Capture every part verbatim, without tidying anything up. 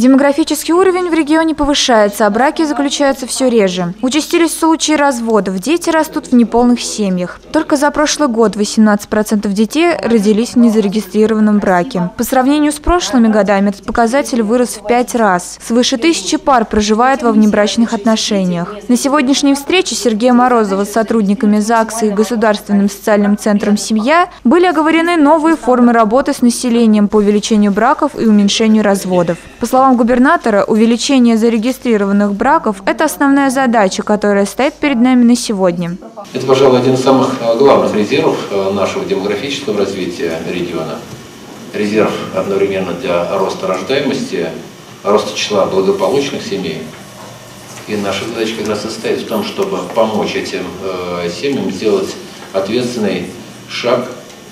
Демографический уровень в регионе повышается, а браки заключаются все реже. Участились случаи разводов, дети растут в неполных семьях. Только за прошлый год восемнадцать процентов детей родились в незарегистрированном браке. По сравнению с прошлыми годами этот показатель вырос в пять раз. Свыше тысячи пар проживает во внебрачных отношениях. На сегодняшней встрече Сергея Морозова с сотрудниками ЗАГСа и Государственным социальным центром «Семья» были оговорены новые формы работы с населением по увеличению браков и уменьшению разводов. По словам губернатора, увеличение зарегистрированных браков – это основная задача, которая стоит перед нами на сегодня. Это, пожалуй, один из самых главных резервов нашего демографического развития региона. Резерв одновременно для роста рождаемости, роста числа благополучных семей. И наша задача как раз состоит в том, чтобы помочь этим семьям сделать ответственный шаг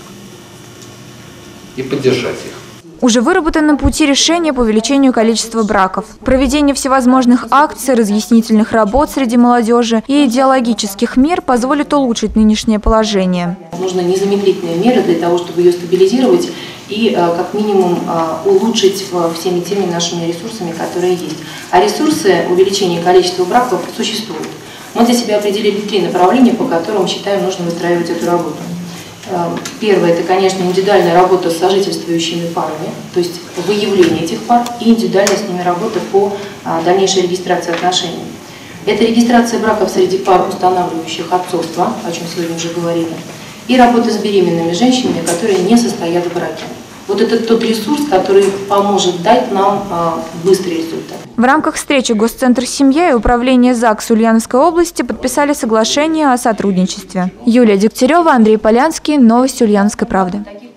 и поддержать их. Уже выработаны пути решения по увеличению количества браков. Проведение всевозможных акций, разъяснительных работ среди молодежи и идеологических мер позволит улучшить нынешнее положение. Нужны незамедлительные меры для того, чтобы ее стабилизировать и как минимум улучшить всеми теми нашими ресурсами, которые есть. А ресурсы увеличения количества браков существуют. Мы для себя определили три направления, по которым считаем нужно выстраивать эту работу. Первое – это, конечно, индивидуальная работа с сожительствующими парами, то есть выявление этих пар и индивидуальная с ними работа по дальнейшей регистрации отношений. Это регистрация браков среди пар, устанавливающих отцовство, о чем сегодня уже говорили, и работа с беременными женщинами, которые не состоят в браке. Вот это тот ресурс, который поможет дать нам а, быстрый результат. В рамках встречи Госцентр «Семья» и Управление ЗАГС Ульяновской области подписали соглашение о сотрудничестве. Юлия Дегтярева, Андрей Полянский. Новости Ульяновской правды.